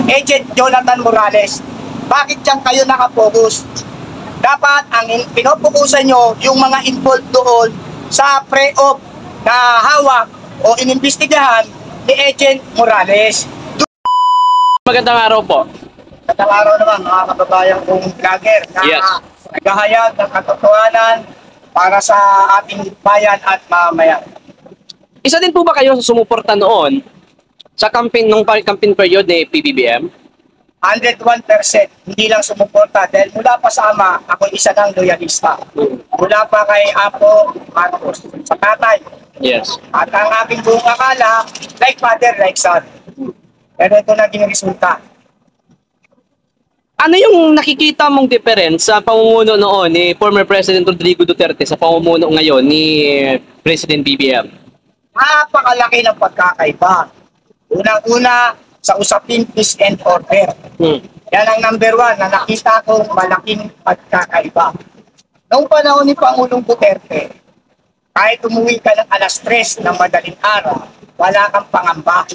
Agent Jonathan Morales. Bakit dyan kayo nakapokus? Dapat ang pinopokusan nyo yung mga involved doon sa pre-op na hawak o inimbestigahan ni Agent Morales. Magandang araw po. Magandang araw naman mga kababayan kong vlogger na naghahayag ng katotohanan para sa ating bayan at mamamayan. Isa din po ba kayo sa sumuporta noon sa campaign nung campaign period ni PBBM? 101%. Hindi lang sumuporta dahil mula pa sa ama, ako isa ng loyalista. Mula pa kay Apo Marcos, sa tatay. Yes. At ang aking buong akala, like father, like son. Pero ito naging resulta. Ano yung nakikita mong difference sa pamumuno noon ni former President Rodrigo Duterte sa pamumuno ngayon ni President BBM? Napakalaki ng pagkakaiba. Unang-una, sa usaping peace and order. Yan ang number one na nakita kong malaking pagkakaiba. Noong panahon ni Pangulong Duterte, kahit umuwi ka ng alas 3 ng madaling araw, wala kang pangamba.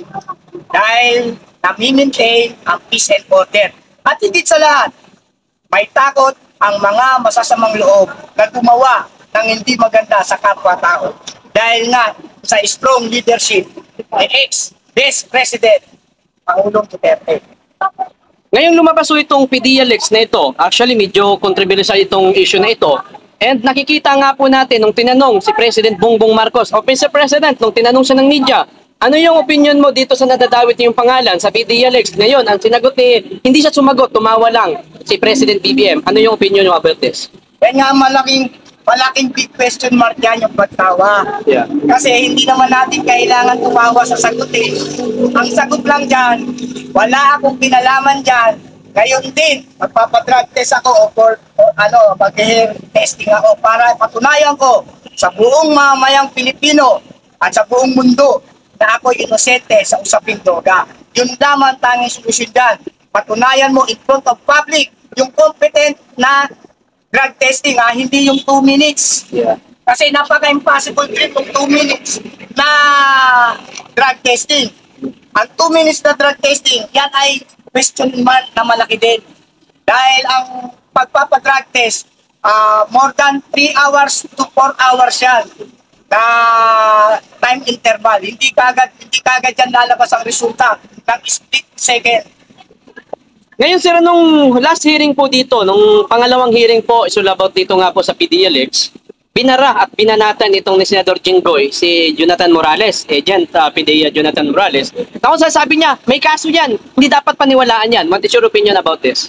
Dahil nami-maintain ang peace and order. At higit sa lahat, may takot ang mga masasamang loob na gumawa ng hindi maganda sa kapwa-tao. Dahil nga sa strong leadership ni ex-Vice President Pangulong Duterte. Ngayon lumabas po itong PDLX na ito. Actually, medyo controversial itong issue na ito. And nakikita nga po natin nung tinanong si President Bongbong Marcos, o Mr. President, nung tinanong siya ng media, ano yung opinion mo dito sa nadadawit yung pangalan sa PDLX? Ngayon, ang sinagot hindi siya sumagot, tumawa lang si President BBM. Ano yung opinion mo about this? Yan nga malaking big question mark yan yung pagtawa. Yeah. Kasi hindi naman natin kailangan tumawa sa sagot eh. Ang sagot lang dyan, wala akong pinalaman dyan. Ngayon din, magpapadrug test ako o mag-hair testing ako para patunayan ko sa buong mamayang Pilipino at sa buong mundo na ako inosente sa usaping droga. Yun naman tanging solusyon dyan. Patunayan mo in front of public yung competent na drug testing, hindi yung 2 minutes. Yeah. Kasi napaka-impossible trip yung 2 minutes na drug testing. Ang 2 minutes na drug testing, yan ay question mark na malaki din. Dahil ang pagpapadrug test, more than 3 hours to 4 hours yan na time interval. Hindi kagad yan lalabas ang resulta ng split second. Ngayon sir, nung last hearing po dito, nung pangalawang hearing po, is all about dito nga po sa PDLX, binara at binanatan itong ni Senador Jinggoy, si Jonathan Morales, agent PDEA Jonathan Morales. Tapos sabi niya, may kaso yan, hindi dapat paniwalaan yan. What is your opinion about this?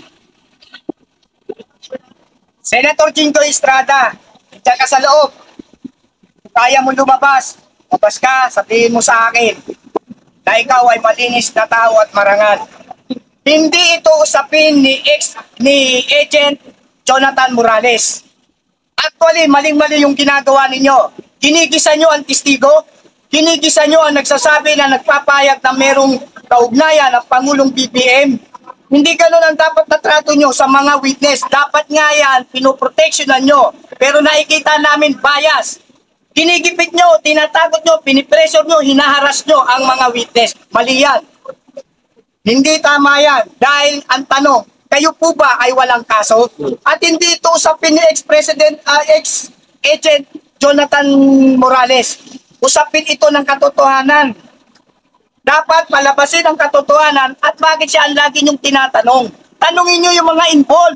Senator Jinggoy Estrada, diyan ka sa loob. Kaya mo lumabas, labas ka, sabihin mo sa akin na ikaw ay malinis na tao at marangal. Hindi ito usapin ni Agent Jonathan Morales. Actually, maling-mali yung ginagawa ninyo. Ginigisa nyo ang testigo, ginigisa nyo ang nagsasabi na nagpapayag na merong kaugnayan ng Pangulong BBM. Hindi ganun ang dapat na trato nyo sa mga witness. Dapat nga yan, pinoprotectionan nyo. Pero nakikita namin bias. Ginigipit nyo, tinatakot nyo, pinipressure nyo, hinaharas nyo ang mga witness. Mali yan. Hindi tama yan. Dahil ang tanong, kayo po ba ay walang kaso? At hindi ito usapin ni ex-president, ex-agent Jonathan Morales. Usapin ito ng katotohanan. Dapat palabasin ang katotohanan at bakit siya ang lagi niyong tinatanong. Tanungin niyo yung mga involved.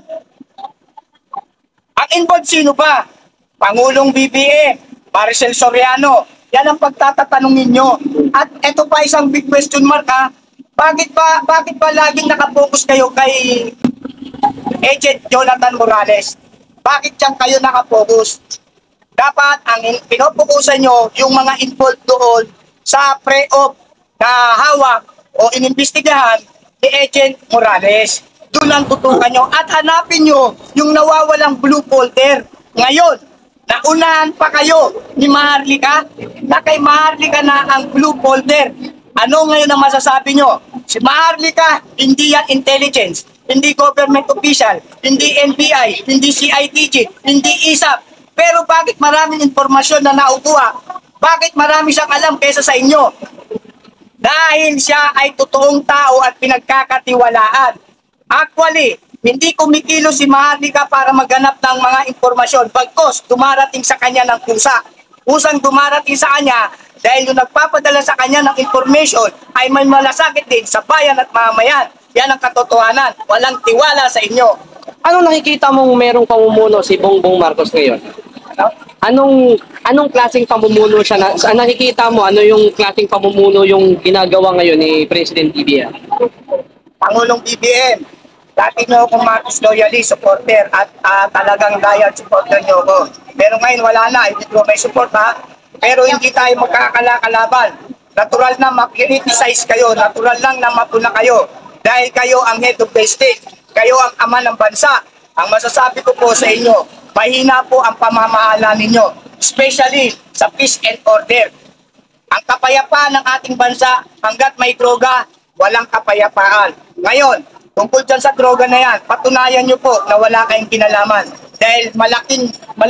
Ang involved sino ba? Pangulong BBM, Maricel Soriano. Yan ang pagtatatanungin niyo. At ito pa isang big question mark Bakit ba laging nakapokus kayo kay Agent Jonathan Morales? Bakit dyan kayo nakapokus? Dapat ang pinopokusan nyo yung mga involved doon sa pre-op na hawak o inimbestigahan ni Agent Morales. Doon ang tutukan nyo at hanapin nyo yung nawawalang blue folder. Ngayon, naunahan pa kayo ni Maharlika na kay Maharlika na ang blue folder. Ano ngayon ang masasabi nyo? Si Maharlika, hindi yan intelligence, hindi government official, hindi NBI, hindi CIDG, hindi ISAP. Pero bakit maraming informasyon na naukuha? Bakit marami siyang alam kaysa sa inyo? dahil siya ay totoong tao at pinagkakatiwalaan. Actually, hindi kumikilos si Mahardika para maghanap ng mga impormasyon. Bagkos, dumarating sa kanya ng kusa. Kusang dumarating sa kanya dahil yung nagpapadala sa kanya ng information ay may malasakit din sa bayan at mamamayan. Yan ang katotohanan. Walang tiwala sa inyo. Anong nakikita mong merong pamumuno si Bongbong Marcos ngayon? Anong klaseng pamumuno siya nakikita mo? Ano yung klaseng pamumuno yung ginagawa ngayon ni President BBM? Pangulong BBM, dati nyo akong Marcos loyalist, supporter at talagang diehard supporter nyo ako. Pero ngayon wala na, hindi ko may support ha. Pero hindi tayo magkakalaban. Natural na ma-criticize kayo, natural lang na mapuna kayo. Dahil kayo ang head of the state, kayo ang ama ng bansa. Ang masasabi ko po sa inyo, mahina po ang pamamahala ninyo, especially sa peace and order. Ang kapayapaan ng ating bansa, hanggat may droga, walang kapayapaan. Ngayon, tungkol dyan sa droga na yan, patunayan nyo po na wala kayong kinalaman. Dahil malaking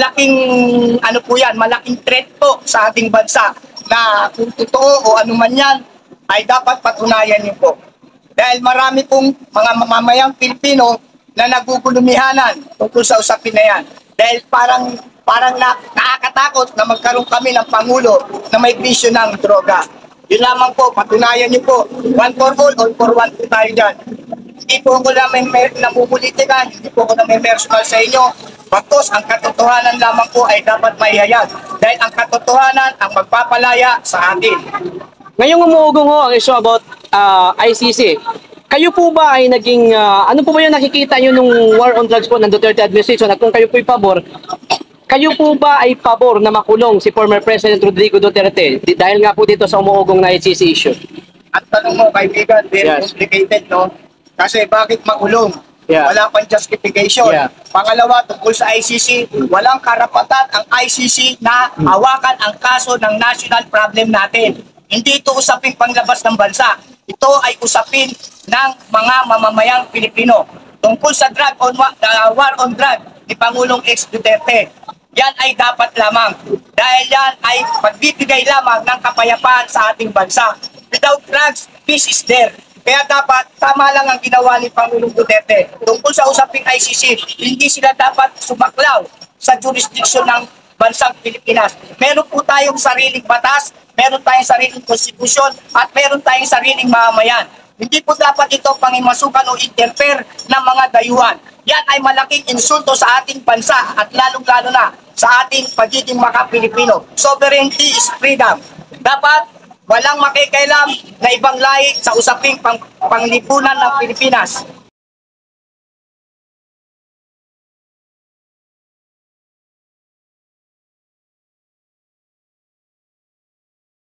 ano po yan, malaking threat po sa ating bansa na kung totoo o anuman yan, ay dapat patunayan nyo po. Dahil marami pong mga mamamayang Pilipino na nagugulumihanan tungkol sa usapin na yan. Dahil parang nakakatakot na magkaroon kami ng Pangulo na may bisyo ng droga. Yun lamang po, patunayan niyo po. One for all for one po tayo dyan. Hindi po ako na may namumulitika, hindi po ako na may personal sa inyo. Bagkus, ang katotohanan lamang po ay dapat maihayag. Dahil ang katotohanan ang magpapalaya sa atin. Ngayong umuugong ho ang issue about ICC. Kayo po ba ay naging, ano po ba yung nakikita nyo nung war on drugs po ng Duterte administration at kung kayo po'y pabor, kayo po ba ay pabor na makulong si former President Rodrigo Duterte dahil nga po dito sa umuugong na ICC issue? At tanong mo, kaibigan, very complicated, no? Kasi bakit makulong? Yeah. Wala pang justification. Yeah. Pangalawa, tungkol sa ICC, walang karapatan ang ICC na hawakan ang kaso ng national problem natin. Hindi ito usaping panglabas ng bansa. Ito ay usapin ng mga mamamayang Pilipino. Tungkol sa war on drug ni Pangulong X Duterte, yan ay dapat lamang. Dahil yan ay pagbibigay lamang ng kapayapaan sa ating bansa. Without drugs, peace is there. Kaya dapat, tama lang ang ginawa ni Pangulong Duterte. Tungkol sa usaping ICC, hindi sila dapat sumaklaw sa jurisdiction ng bansang Pilipinas. Meron po tayong sariling batas, meron tayong sariling konstitusyon, at meron tayong sariling mamamayan. Hindi po dapat ito pangimasukan o interfere ng mga dayuhan. Yan ay malaking insulto sa ating bansa at lalong-lalo na sa ating pagiging maka-Pilipino. Sovereignty is freedom. Dapat walang makikailam na ibang lahi sa usaping panglipunan ng Pilipinas.